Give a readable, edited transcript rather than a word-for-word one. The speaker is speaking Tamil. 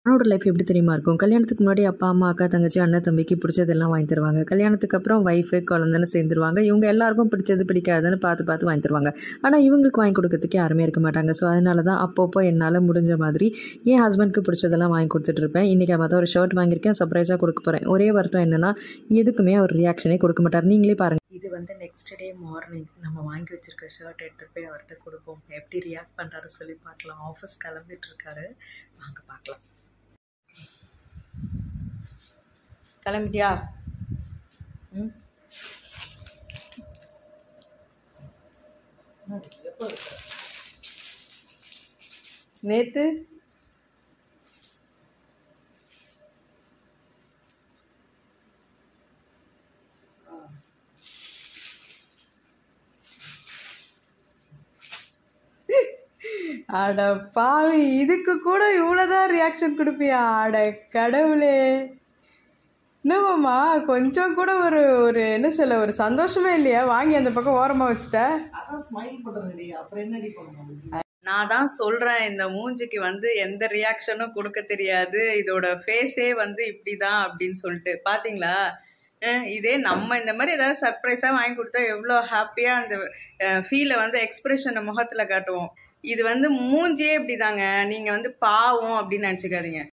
அவனோட லைஃப் எப்படி தெரியுமா இருக்கும்? கல்யாணத்துக்கு முன்னாடி அப்பா, அம்மா, அக்கா, தங்கச்சி, அண்ணன், தம்பிக்கு பிடிச்சதெல்லாம் வாங்கி தருவாங்க. கல்யாணத்துக்கு அப்புறம் ஒய்ஃபு, குழந்தைன்னு சேர்ந்துருவாங்க. இவங்க எல்லாருக்கும் பிடிச்சது, பிடிக்காதுன்னு பார்த்து வாங்கி தருவாங்க. ஆனால் இவங்களுக்கு வாங்கி கொடுக்கறதுக்கு யாருமே இருக்க மாட்டாங்க. ஸோ அதனால தான் அப்பப்போ என்னால் முடிஞ்ச மாதிரி என் ஹஸ்பண்ட்க்கு பிடிச்சதெல்லாம் வாங்கி கொடுத்துட்ருப்பேன். இன்றைக்கி மொத்தம் ஒரு ஷர்ட் வாங்கியிருக்கேன், சர்ப்ரைஸாக கொடுக்க போகிறேன். ஒரே வருத்தம் என்னென்னா, எதுக்குமே அவர் ரியாக்ஷனே கொடுக்க மாட்டார். நீங்களே பாருங்கள். இது நெக்ஸ்ட் டே மார்னிங் நம்ம வாங்கி வச்சுருக்க ஷர்ட் எடுத்துகிட்டு போய் அவர்கிட்ட கொடுப்போம். எப்படி ரியாக்ட் பண்ணுறாரு சொல்லி பார்க்கலாம். ஆஃபீஸ் கிளம்பிட்டுருக்காரு, வாங்க பார்க்கலாம். கிளம்பிட்டியா? நேத்து அட பாவி, இதுக்கு கூட இவ்வளோதான் ரியாக்ஷன் கொடுப்பியா? அட கடவுளே, என்னமாம்மா கொஞ்சம் கூட ஒரு ஒரு என்ன சொல்ல, ஒரு சந்தோஷமே இல்லையா? வாங்கி அந்த பக்கம் ஓரமாக வச்சுட்ட. நான் தான் சொல்கிறேன், இந்த மூஞ்சிக்கு எந்த ரியாக்ஷனும் கொடுக்க தெரியாது, இதோட ஃபேஸே இப்படி தான் அப்படின்னு சொல்லிட்டு. பார்த்தீங்களா? இதே நம்ம இந்த மாதிரி ஏதாவது சர்ப்ரைஸாக வாங்கி கொடுத்தா எவ்வளோ ஹாப்பியாக அந்த ஃபீலை எக்ஸ்பிரஷனை முகத்தில் காட்டுவோம். இது மூஞ்சியே இப்படி தாங்க. நீங்கள் பாவம் அப்படின்னு நினச்சிக்காதீங்க.